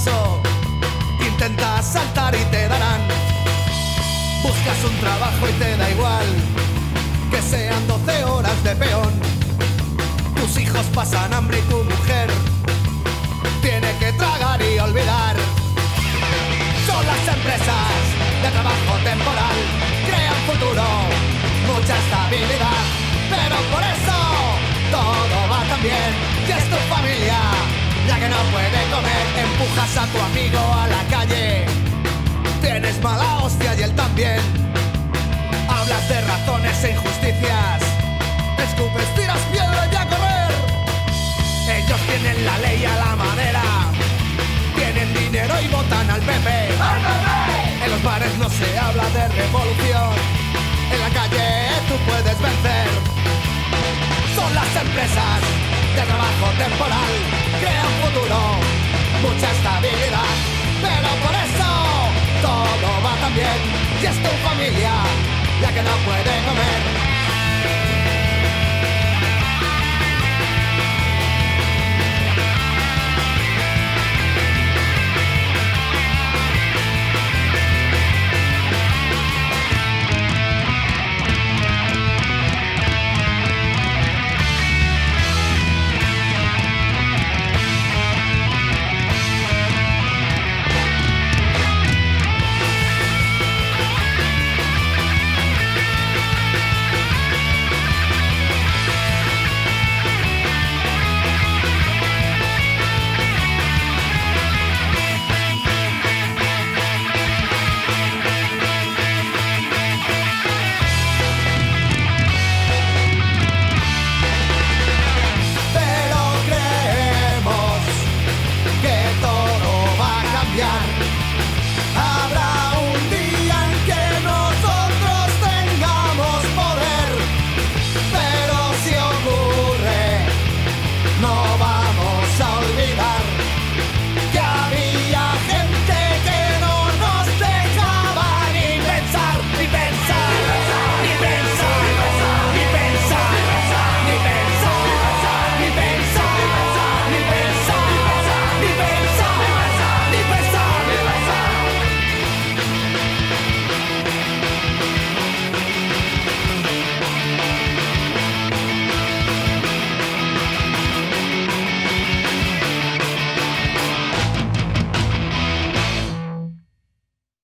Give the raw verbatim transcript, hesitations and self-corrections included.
paso, intentas saltar y te darán. Buscas un trabajo y te da igual que sean doce horas de peón. Tus hijos pasan hambre y tu mujer tiene que tragar y olvidar. Son las empresas de trabajo temporal, crean futuro, mucha estabilidad, pero por eso todo va tan bien. Y es tu familia la que no puede comer. Empujas a tu amigo a la calle, tienes mala hostia y él también. Hablas de razones e injusticias, escupes, tiras piedra y a correr. Ellos tienen la ley a la manera, tienen dinero y votan al P P. ¡Al P P! En los bares no se habla de revolución, en la calle tú puedes vencer. Son las empresas de trabajo temporal, crean futuro, mucha estabilidad, pero por eso todo va tan bien. Y es tu familia la que no puede comer.